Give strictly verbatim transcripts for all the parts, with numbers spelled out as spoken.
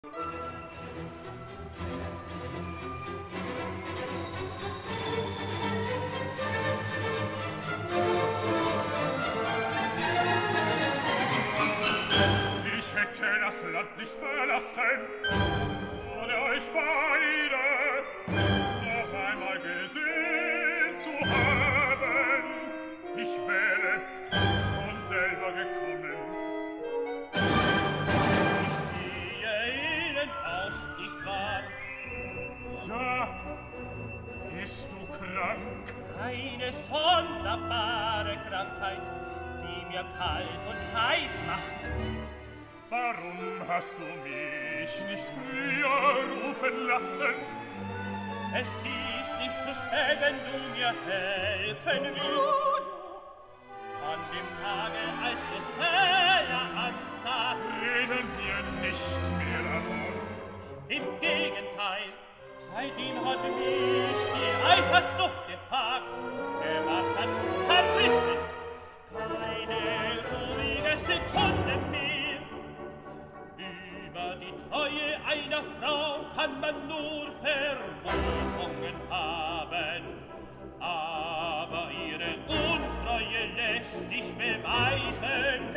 Ich hätte das Land nicht verlassen, ohne euch beide noch einmal gesehen zu haben. Ich wäre von selber gekommen. Ich sehe Ihnen aus, nicht wahr? Ja, bist du krank? Eine sonderbare Krankheit, die mir kalt und heiß macht. Warum hast du mich nicht früher rufen lassen? Es ist nicht zu spät, wenn du mir helfen willst. An dem Tage, als du Stella ansahst, reden wir nicht mehr davon. Im Gegenteil, seitdem hat mich die Eifersucht gepackt, gemacht hat, zerrissen. Keine ruhige Sekunde mehr. Über die Treue einer Frau kann man nur Vermutungen haben. Aber ihre Untreue lässt sich beweisen.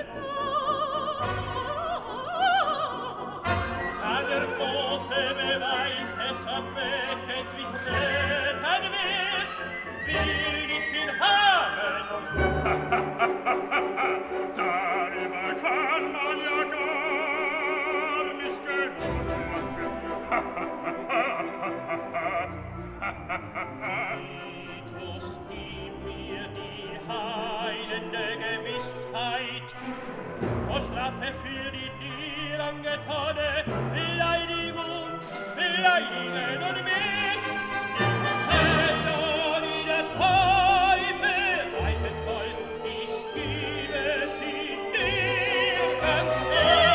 Da der große Beweis des Verbrechens mich retten wird, will ich ihn haben. Darüber kann man ja gar nicht genug Titus, gib mir die heilende Gewissheit, vor Strafe für die dir angetane Beleidigung, beleidigen und mich ins Hell wie der Teufel reichen soll. Ich gebe sie dir ganz her.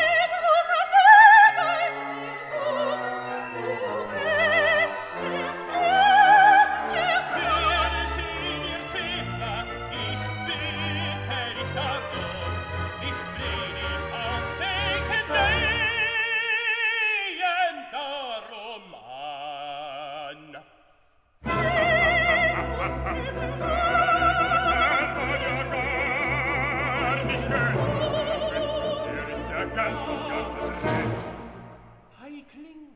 ganz und gar verdreht. Feigling!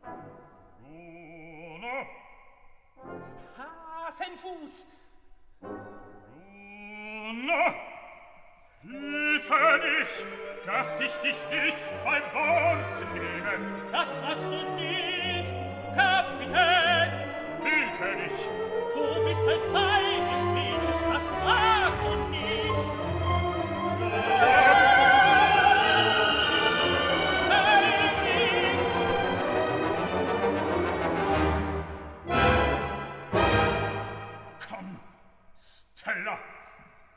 Bruno! Hasenfuß! Bruno! Hüte dich, dass ich dich nicht beim Wort nehme. Das sagst du nicht, Kapitän! Hüte dich! Du bist ein Feind!